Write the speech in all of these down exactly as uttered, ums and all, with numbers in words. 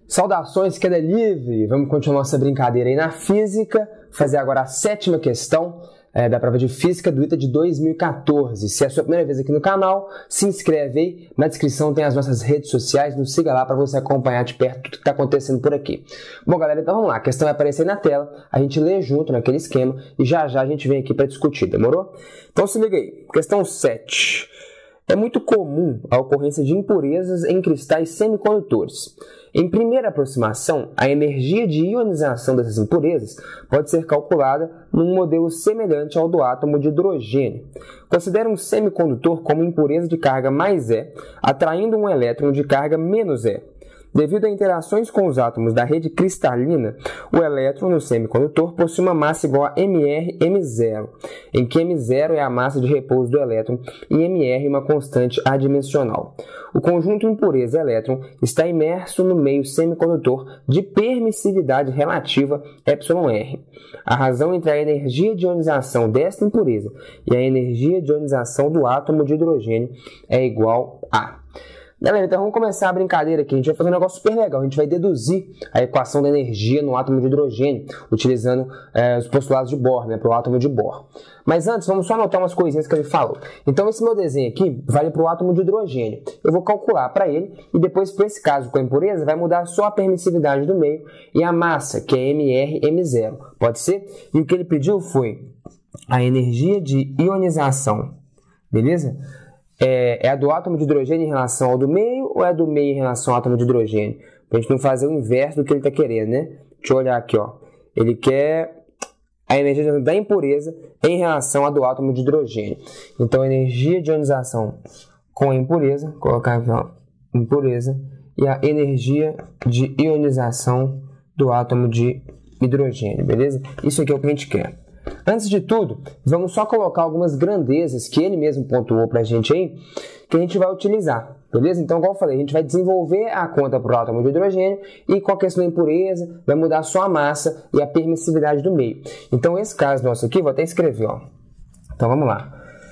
Saudações, queda livre! Vamos continuar nossa brincadeira aí na física, fazer agora a sétima questão é, da prova de física do ITA de dois mil e quatorze. Se é a sua primeira vez aqui no canal, se inscreve aí, na descrição tem as nossas redes sociais, nos siga lá para você acompanhar de perto tudo que está acontecendo por aqui. Bom, galera, então vamos lá, a questão vai aparecer na tela, a gente lê junto naquele esquema e já já a gente vem aqui para discutir, demorou? Então se liga aí, questão sete. É muito comum a ocorrência de impurezas em cristais semicondutores. Em primeira aproximação, a energia de ionização dessas impurezas pode ser calculada num modelo semelhante ao do átomo de hidrogênio. Considere um semicondutor como impureza de carga mais E, atraindo um elétron de carga menos E. Devido a interações com os átomos da rede cristalina, o elétron no semicondutor possui uma massa igual a M R M zero, em que M zero é a massa de repouso do elétron e M R uma constante adimensional. O conjunto impureza-elétron está imerso no meio semicondutor de permissividade relativa εr. A razão entre a energia de ionização desta impureza e a energia de ionização do átomo de hidrogênio é igual a... Galera, então vamos começar a brincadeira aqui. A gente vai fazer um negócio super legal. A gente vai deduzir a equação da energia no átomo de hidrogênio, utilizando é, os postulados de Bohr, né, para o átomo de Bohr. Mas antes, vamos só anotar umas coisinhas que ele falou. Então, esse meu desenho aqui vale para o átomo de hidrogênio. Eu vou calcular para ele e depois, para esse caso com a impureza, vai mudar só a permissividade do meio e a massa, que é M R M zero. Pode ser? E o que ele pediu foi a energia de ionização. Beleza? É, é a do átomo de hidrogênio em relação ao do meio ou é do meio em relação ao átomo de hidrogênio? Para a gente não fazer o inverso do que ele está querendo, né? Deixa eu olhar aqui, ó. Ele quer a energia da impureza em relação à do átomo de hidrogênio. Então, a energia de ionização com a impureza, colocar aqui, ó, impureza, e a energia de ionização do átomo de hidrogênio, beleza? Isso aqui é o que a gente quer. Antes de tudo, vamos só colocar algumas grandezas que ele mesmo pontuou para a gente aí, que a gente vai utilizar, beleza? Então, como eu falei, a gente vai desenvolver a conta para o átomo de hidrogênio e com a questão da impureza, vai mudar só a massa e a permissividade do meio. Então, esse caso nosso aqui, vou até escrever, ó. Então, vamos lá.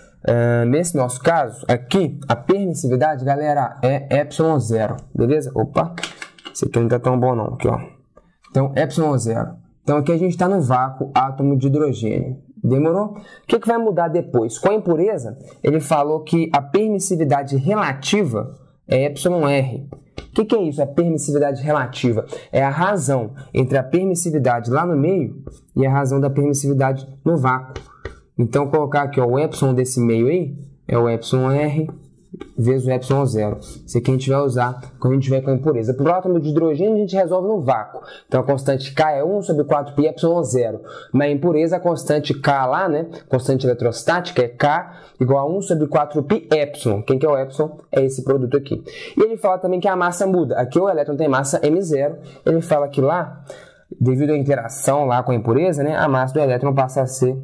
Uh, nesse nosso caso, aqui, a permissividade, galera, é epsilon zero, beleza? Opa, esse aqui não tá tão bom não, aqui, ó. Então, epsilon zero. Então, aqui a gente está no vácuo átomo de hidrogênio. Demorou? O que, que vai mudar depois? Com a impureza, ele falou que a permissividade relativa é εr. O que, que é isso? A permissividade relativa é a razão entre a permissividade lá no meio e a razão da permissividade no vácuo. Então, colocar aqui ó, o epsilon desse meio aí é o εr vezes o epsilon zero. Isso aqui a gente vai usar quando a gente tiver com a impureza. Para o átomo de hidrogênio a gente resolve no vácuo. Então a constante K é um sobre quatro pi epsilon zero. Na impureza a constante K lá, né? Constante eletrostática é K igual a um sobre quatro pi epsilon. Quem que é o epsilon? É esse produto aqui. E ele fala também que a massa muda. Aqui o elétron tem massa M zero. Ele fala que lá, devido à interação lá com a impureza, né? A massa do elétron passa a ser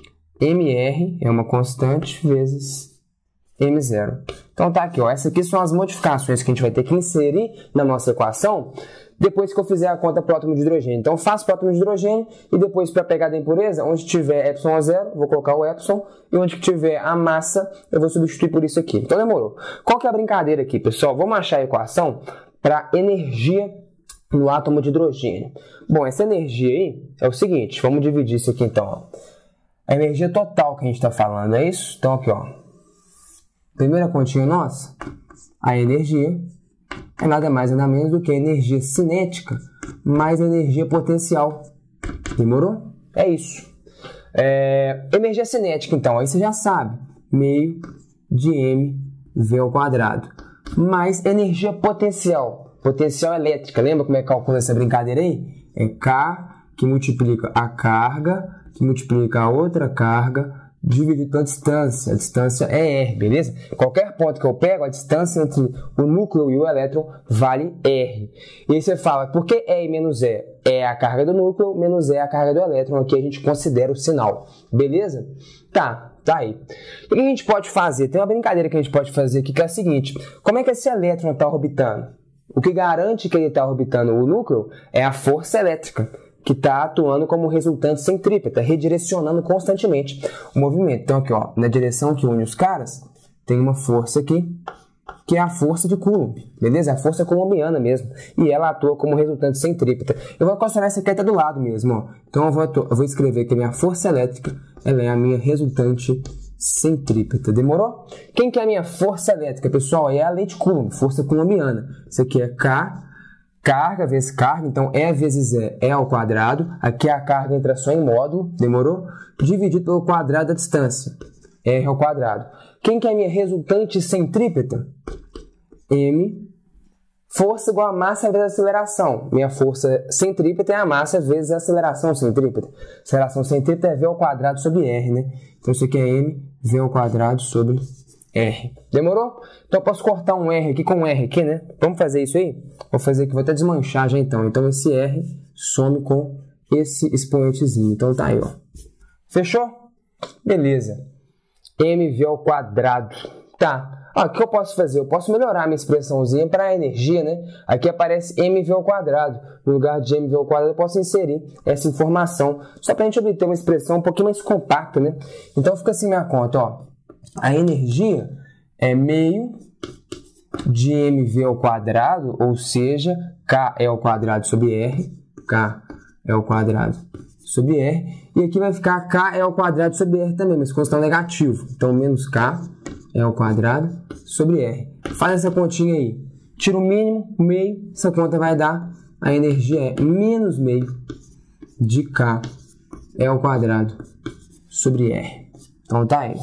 Mr, é uma constante, vezes M zero. Então tá aqui, ó. Essas aqui são as modificações que a gente vai ter que inserir na nossa equação depois que eu fizer a conta para o átomo de hidrogênio. Então faço para o átomo de hidrogênio e depois para pegar da impureza, onde tiver epsilon zero, vou colocar o epsilon, e onde tiver a massa, eu vou substituir por isso aqui. Então demorou. Qual que é a brincadeira aqui, pessoal? Vamos achar a equação para energia no átomo de hidrogênio. Bom, essa energia aí é o seguinte, vamos dividir isso aqui então, ó. A energia total que a gente está falando, é isso? Então aqui, ó. Primeira continha nossa, a energia é nada mais nada menos do que a energia cinética mais a energia potencial. Demorou? É isso. É, energia cinética, então, aí você já sabe, meio de mv ao quadrado, mais energia potencial, potencial elétrica. Lembra como é que calcula essa brincadeira aí? É K que multiplica a carga, que multiplica a outra carga, dividido pela distância. A distância é R, beleza? Qualquer ponto que eu pego, a distância entre o núcleo e o elétron vale R. E aí você fala, por que E menos E? E é a carga do núcleo, menos E é a carga do elétron. Aqui a gente considera o sinal, beleza? Tá, tá aí. O que a gente pode fazer? Tem uma brincadeira que a gente pode fazer aqui que é a seguinte. Como é que esse elétron está orbitando? O que garante que ele está orbitando o núcleo é a força elétrica, que está atuando como resultante centrípeta, redirecionando constantemente o movimento. Então aqui, ó, na direção que une os caras, tem uma força aqui que é a força de Coulomb, beleza? A força coulombiana mesmo, e ela atua como resultante centrípeta. Eu vou considerar essa aqui até do lado mesmo, ó. Então eu vou, eu vou escrever que a minha força elétrica, ela é a minha resultante centrípeta, demorou? Quem que é a minha força elétrica, pessoal? É a lei de Coulomb, força coulombiana. Isso aqui é K, carga vezes carga, então E vezes E é ao quadrado. Aqui a carga entra só em módulo, demorou? Dividido pelo quadrado da distância, R ao quadrado. Quem que é a minha resultante centrípeta? M, força igual a massa vezes a aceleração. Minha força centrípeta é a massa vezes a aceleração centrípeta. Aceleração centrípeta é V ao quadrado sobre R, né? Então isso aqui é M, V ao quadrado sobre R. Demorou? Então eu posso cortar um R aqui com um R aqui, né? Vamos fazer isso aí? Vou fazer aqui, vou até desmanchar já então. Então esse R some com esse expoentezinho. Então tá aí, ó. Fechou? Beleza. M V ao quadrado. Tá. Ah, o que eu posso fazer? Eu posso melhorar a minha expressãozinha para a energia, né? Aqui aparece M V ao quadrado. No lugar de M V ao quadrado, eu posso inserir essa informação, só para a gente obter uma expressão um pouquinho mais compacta, né? Então fica assim minha conta, ó. A energia é meio de M V ao quadrado, ou seja, K é ao quadrado sobre R. K é ao quadrado sobre R. E aqui vai ficar K é ao quadrado sobre R também, mas com sinal negativo. Então, menos K é ao quadrado sobre R. Faz essa continha aí. Tira o mínimo, meio. Essa conta vai dar, a energia é menos meio de K é ao quadrado sobre R. Então, tá aí.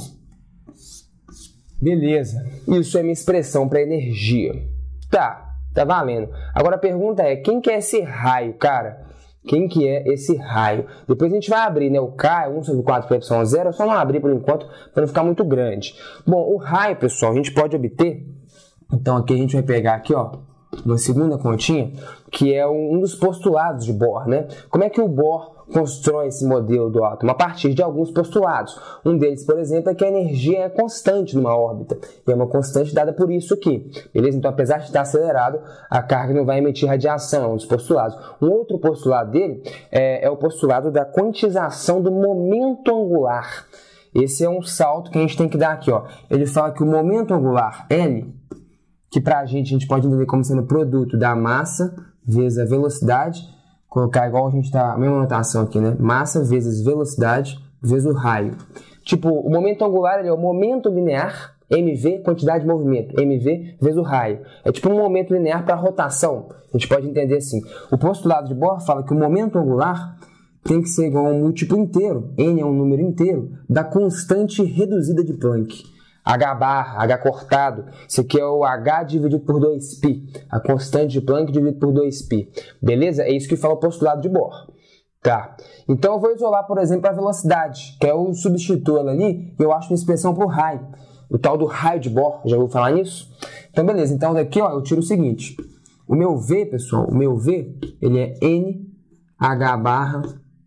Beleza. Isso é minha expressão para energia. Tá, tá valendo. Agora a pergunta é, quem que é esse raio, cara? Quem que é esse raio? Depois a gente vai abrir, né? O K é um sobre quatro pi epsilon zero, é só não abrir por enquanto para não ficar muito grande. Bom, o raio, pessoal, a gente pode obter. Então aqui a gente vai pegar aqui, ó, uma segunda continha, que é um dos postulados de Bohr, né? Como é que o Bohr constrói esse modelo do átomo? A partir de alguns postulados. Um deles, por exemplo, é que a energia é constante numa órbita. E é uma constante dada por isso aqui. Beleza? Então, apesar de estar acelerado, a carga não vai emitir radiação. É um dos postulados. Um outro postulado dele é, é o postulado da quantização do momento angular. Esse é um salto que a gente tem que dar aqui, ó. Ele fala que o momento angular L, que pra gente, a gente pode entender como sendo produto da massa vezes a velocidade, colocar igual a gente tá, a mesma notação aqui, né? Massa vezes velocidade vezes o raio. Tipo, o momento angular ele é o momento linear, mv, quantidade de movimento, mv vezes o raio. É tipo um momento linear para rotação. A gente pode entender assim. O postulado de Bohr fala que o momento angular tem que ser igual a um múltiplo inteiro, n é um número inteiro, da constante reduzida de Planck. H barra, H cortado, isso aqui é o H dividido por dois π, a constante de Planck dividido por dois π, beleza? É isso que fala o postulado de Bohr, tá? Então eu vou isolar, por exemplo, a velocidade, que é o substituto ela ali, e eu acho uma expressão para o raio, o tal do raio de Bohr, já ouviu falar nisso? Então beleza, então daqui ó, eu tiro o seguinte, o meu V, pessoal, o meu V, ele é N H barra,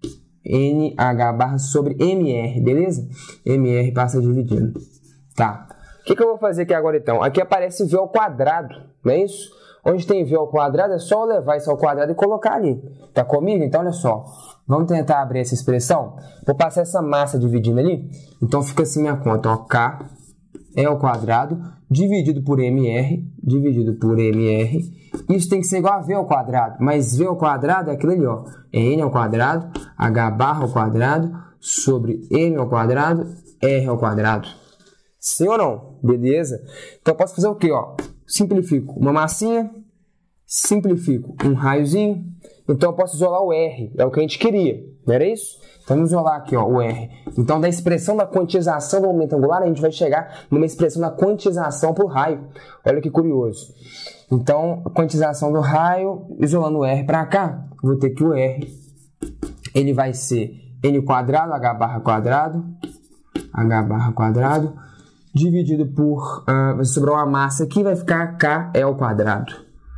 N H barra sobre M R, beleza? M R passa dividindo. Tá. O que, que eu vou fazer aqui agora então? Aqui aparece V ao quadrado, não é isso? Onde tem V ao quadrado é só eu levar isso ao quadrado e colocar ali. Tá comigo? Então olha só. Vamos tentar abrir essa expressão? Vou passar essa massa dividindo ali. Então fica assim minha conta, ó. K é ao quadrado dividido por M R, dividido por M R. Isso tem que ser igual a V ao quadrado. Mas V ao quadrado é aquilo ali, ó. É N ao quadrado, H barra ao quadrado, sobre M ao quadrado, R ao quadrado. Sim ou não? Beleza? Então eu posso fazer o quê? Ó? Simplifico uma massinha, simplifico um raiozinho, então eu posso isolar o R, é o que a gente queria, não era isso? Então vamos isolar aqui ó, o R. Então da expressão da quantização do momento angular, a gente vai chegar numa expressão da quantização para o raio. Olha que curioso. Então, a quantização do raio, isolando o R para cá, vou ter que o R, ele vai ser N quadrado, H barra quadrado, H barra quadrado, dividido por, uh, vai sobrar uma massa aqui, vai ficar K é ao quadrado.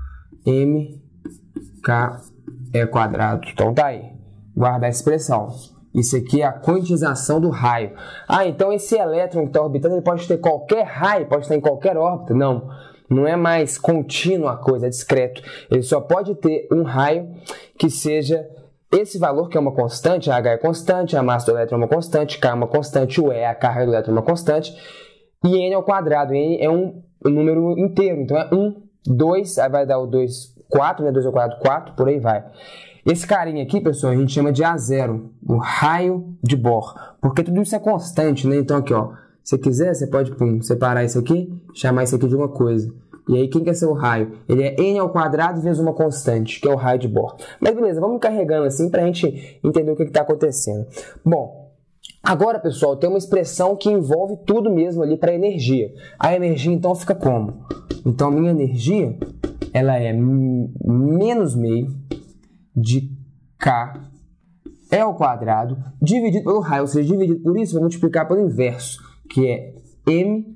M, K é quadrado. Então tá aí. Guarda a expressão. Isso aqui é a quantização do raio. Ah, então esse elétron que está orbitando, ele pode ter qualquer raio, pode estar em qualquer órbita. Não, não é mais contínua a coisa, é discreto. Ele só pode ter um raio que seja esse valor, que é uma constante, a H é constante, a massa do elétron é uma constante, K é uma constante, o E é a carga do elétron é uma constante, e N ao quadrado. N é um o número inteiro. Então é um, dois, aí vai dar o dois, quatro, né? dois ao quadrado, quatro, por aí vai. Esse carinha aqui, pessoal, a gente chama de A zero, o raio de Bohr. Porque tudo isso é constante, né? Então aqui, ó, se quiser, você pode pum, separar isso aqui, chamar isso aqui de uma coisa. E aí, quem quer ser o raio? Ele é n ao quadrado vezes uma constante, que é o raio de Bohr. Mas beleza, vamos carregando assim para a gente entender o que está acontecendo. Bom, agora, pessoal, tem uma expressão que envolve tudo mesmo ali para energia. A energia, então, fica como? Então, minha energia, ela é menos meio de K E ao quadrado dividido pelo raio, ou seja, dividido por isso, vou multiplicar pelo inverso, que é M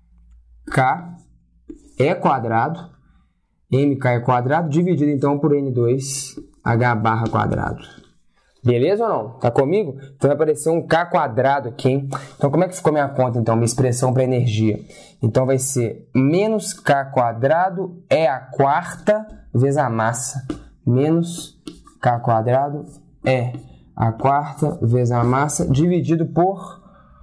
K E quadrado, M K E quadrado, dividido então por N dois H barra quadrado. Beleza ou não? Tá comigo? Então vai aparecer um K quadrado aqui, hein? Então como é que ficou minha conta, então, minha expressão para energia? Então vai ser menos K quadrado é a quarta vezes a massa. Menos K quadrado é a quarta vezes a massa, dividido por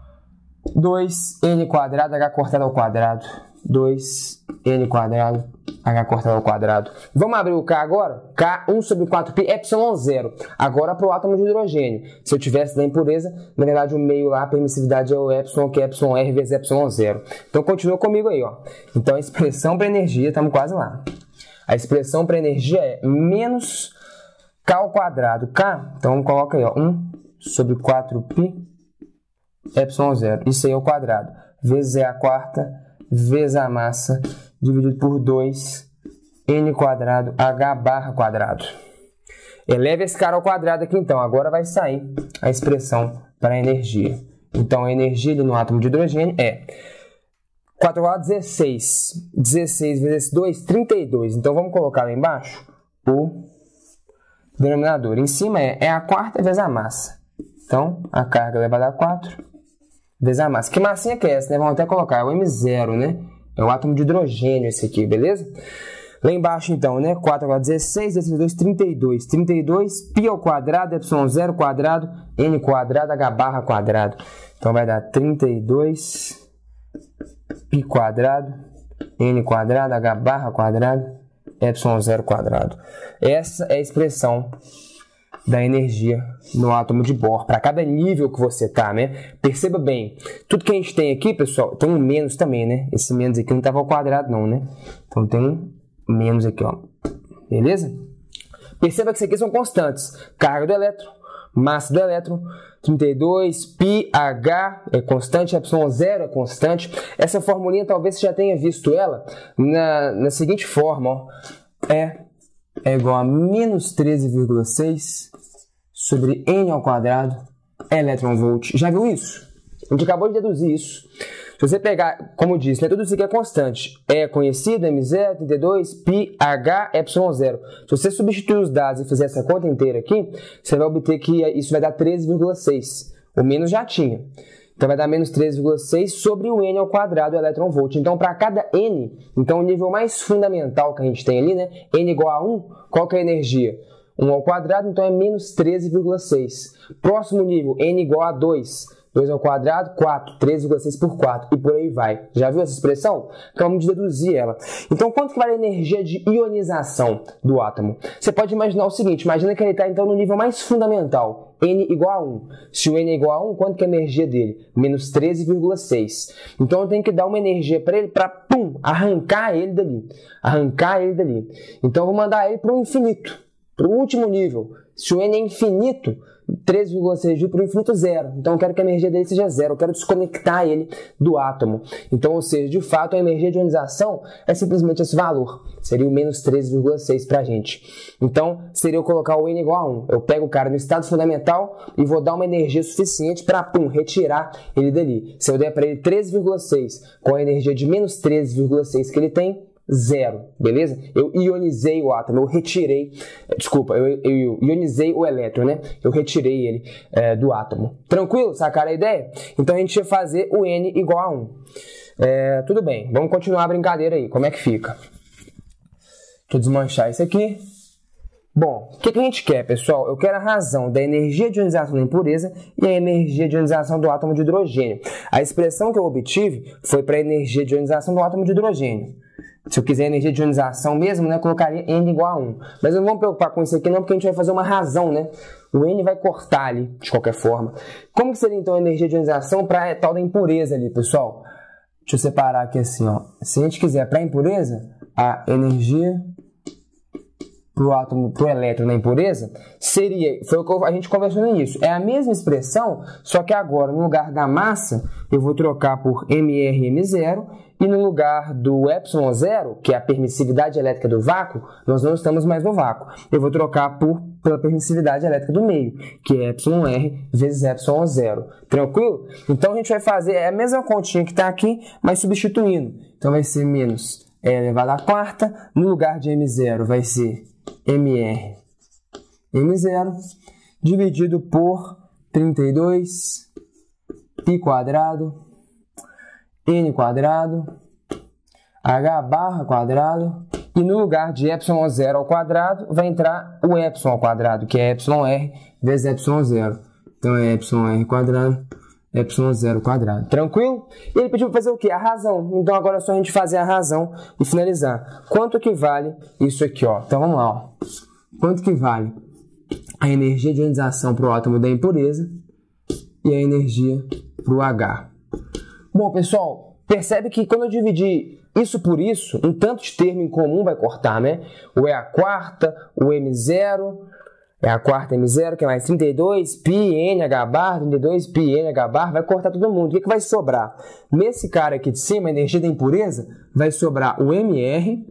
dois N quadrado, H cortado ao quadrado. dois N quadrado, H cortado ao quadrado. Vamos abrir o K agora? K, um sobre quatro π, epsilon zero. Agora para o átomo de hidrogênio. Se eu tivesse da impureza, na verdade o meio lá, a permissividade é o epsilon, que é epsilon R vezes epsilon zero. Então continua comigo aí, ó. Então a expressão para energia, estamos quase lá. A expressão para energia é menos K ao quadrado. K, então coloca aí, ó, um sobre quatro π, epsilon zero. Isso aí é o quadrado. Vezes é a quarta, vezes a massa, dividido por dois N quadrado, H barra quadrado. Eleve esse cara ao quadrado aqui, então. Agora vai sair a expressão para a energia. Então, a energia ali no átomo de hidrogênio é quatro ao quadrado, dezesseis. dezesseis vezes dois, trinta e dois. Então, vamos colocar lá embaixo o denominador. Em cima é, é a quarta vezes a massa. Então, a carga elevada a quatro vezes a massa. Que massinha que é essa, né? Vamos até colocar, é o M zero, né? É o átomo de hidrogênio esse aqui, beleza? Lá embaixo, então, né? quatro ao quadrado, dezesseis, dezesseis vezes dois, trinta e dois. trinta e dois, π ao quadrado, epsilon zero quadrado, N quadrado, H barra quadrado. Então, vai dar trinta e dois, π quadrado, N quadrado, H barra quadrado, epsilon zero quadrado. Essa é a expressão da energia no átomo de Bohr, para cada nível que você tá, né? Perceba bem, tudo que a gente tem aqui, pessoal, tem um menos também, né? Esse menos aqui não estava ao quadrado não, né? Então tem um menos aqui, ó. Beleza? Perceba que isso aqui são constantes. Carga do elétron, massa do elétron, trinta e dois, π, H é constante, epsilon zero é constante. Essa formulinha talvez você já tenha visto ela na, na seguinte forma, ó. É é igual a menos treze vírgula seis sobre N ao quadrado elétron-volt. Já viu isso? A gente acabou de deduzir isso. Se você pegar, como eu disse, né, tudo isso aqui é constante. É conhecido, M zero, trinta e dois, π, H, epsilon zero. Se você substituir os dados e fizer essa conta inteira aqui, você vai obter que isso vai dar treze vírgula seis. O menos já tinha. Então vai dar menos treze vírgula seis sobre o N ao quadrado elétron-volt. Então, para cada N, então o nível mais fundamental que a gente tem ali, né? N igual a um, qual que é a energia? um ao quadrado, então é menos treze vírgula seis. Próximo nível, N igual a dois. dois ao quadrado, quatro. treze vírgula seis por quatro. E por aí vai. Já viu essa expressão? Acabamos de deduzir ela. Então, quanto que vale a energia de ionização do átomo? Você pode imaginar o seguinte. Imagina que ele está, então, no nível mais fundamental. N igual a um. Se o N é igual a um, quanto que é a energia dele? Menos treze vírgula seis. Então, eu tenho que dar uma energia para ele para, pum, arrancar ele dali. Arrancar ele dali. Então, eu vou mandar ele para o infinito. Para o último nível. Se o N é infinito, treze vírgula seis para o infinito, zero. Então, eu quero que a energia dele seja zero. Eu quero desconectar ele do átomo. Então, ou seja, de fato, a energia de ionização é simplesmente esse valor. Seria o menos treze vírgula seis para a gente. Então, seria eu colocar o N igual a um. Eu pego o cara no estado fundamental e vou dar uma energia suficiente para, pum, retirar ele dali. Se eu der para ele treze vírgula seis com a energia de menos treze vírgula seis que ele tem, zero, beleza? Eu ionizei o átomo, eu retirei, desculpa, eu, eu ionizei o elétron, né? Eu retirei ele é, do átomo. Tranquilo? Sacaram a ideia? Então a gente ia fazer o N igual a um. É, tudo bem, vamos continuar a brincadeira aí. Como é que fica? Deixa eu desmanchar isso aqui. Bom, o que, que a gente quer, pessoal? Eu quero a razão da energia de ionização da impureza e a energia de ionização do átomo de hidrogênio. A expressão que eu obtive foi para a energia de ionização do átomo de hidrogênio. Se eu quiser energia de ionização mesmo, né, eu colocaria N igual a um. Mas não vamos preocupar com isso aqui não, porque a gente vai fazer uma razão, né? O N vai cortar ali, de qualquer forma. Como que seria, então, a energia de ionização para a tal da impureza ali, pessoal? Deixa eu separar aqui assim, ó. Se a gente quiser para a impureza, a energia para o átomo, para o elétron na impureza, seria, foi o que a gente conversou no início, é a mesma expressão, só que agora, no lugar da massa, eu vou trocar por M R M zero, e no lugar do epsilon zero, que é a permissividade elétrica do vácuo, nós não estamos mais no vácuo. Eu vou trocar por, pela permissividade elétrica do meio, que é epsilon R vezes epsilon zero. Tranquilo? Então a gente vai fazer a mesma continha que está aqui, mas substituindo. Então vai ser menos E elevado à quarta, no lugar de M zero vai ser M R M zero, dividido por trinta e dois π quadrado, N quadrado, H barra quadrado, e no lugar de epsilon zero ao quadrado vai entrar o epsilon ao quadrado, que é epsilon R vezes epsilon zero. Então é epsilon R quadrado, epsilon zero quadrado. Tranquilo? E ele pediu para fazer o quê? A razão. Então agora é só a gente fazer a razão e finalizar. Quanto que vale isso aqui, ó? Então vamos lá, ó. Quanto que vale a energia de ionização para o átomo da impureza e a energia para o H? Bom, pessoal, percebe que quando eu dividir isso por isso, um tanto de termo em comum vai cortar, né? O E a quarta, o M zero, é a quarta M zero, que é mais trinta e dois π N H bar, trinta e dois π N H bar, vai cortar todo mundo. O que, que vai sobrar? Nesse cara aqui de cima, a energia da impureza, vai sobrar o M R,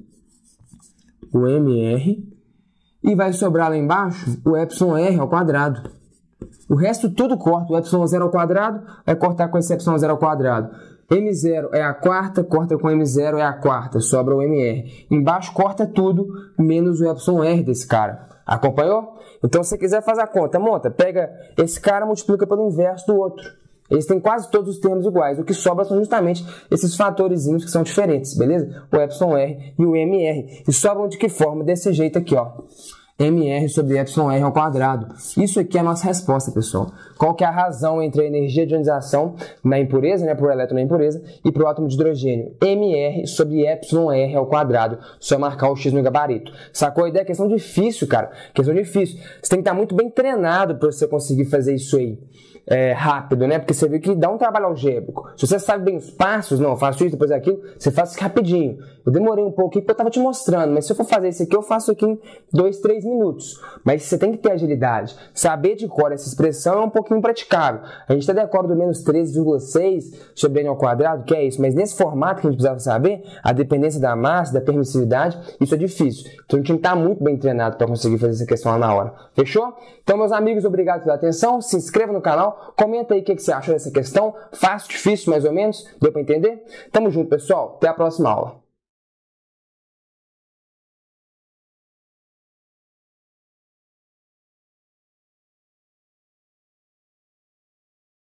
o M R, e vai sobrar lá embaixo o epsilon R ao quadrado. O resto tudo corta. O epsilon zero ao quadrado vai cortar com esse epsilon zero ao quadrado. M zero é a quarta, corta com M zero é a quarta, sobra o M R. Embaixo corta tudo, menos o epsilon R desse cara. Acompanhou? Então, se você quiser fazer a conta, monta, pega esse cara e multiplica pelo inverso do outro. Eles têm quase todos os termos iguais. O que sobra são justamente esses fatorezinhos que são diferentes, beleza? O epsilon R e o M R. E sobram de que forma? Desse jeito aqui, ó. M R sobre epsilon R ao quadrado. Isso aqui é a nossa resposta, pessoal. Qual que é a razão entre a energia de ionização na impureza, né, para o elétron na impureza, e para o átomo de hidrogênio? M R sobre epsilon R ao quadrado. Só marcar o X no gabarito. Sacou a ideia? Questão difícil, cara. Questão difícil. Você tem que estar muito bem treinado para você conseguir fazer isso aí. É, rápido, né? Porque você viu que dá um trabalho algébrico. Se você sabe bem os passos, não, eu faço isso, depois aquilo, você faz isso rapidinho. Eu demorei um pouco aqui porque eu tava te mostrando, mas se eu for fazer isso aqui, eu faço aqui em dois, três minutos. Mas você tem que ter agilidade. Saber de cor essa expressão é um pouquinho impraticável. A gente até decora do menos treze vírgula seis sobre N ao quadrado, que é isso, mas nesse formato que a gente precisava saber, a dependência da massa, da permissividade, isso é difícil. Então a gente tem que estar muito bem treinado para conseguir fazer essa questão lá na hora. Fechou? Então, meus amigos, obrigado pela atenção. Se inscreva no canal. Comenta aí o que você achou dessa questão. Fácil, difícil, mais ou menos? Deu para entender? Tamo junto, pessoal. Até a próxima aula.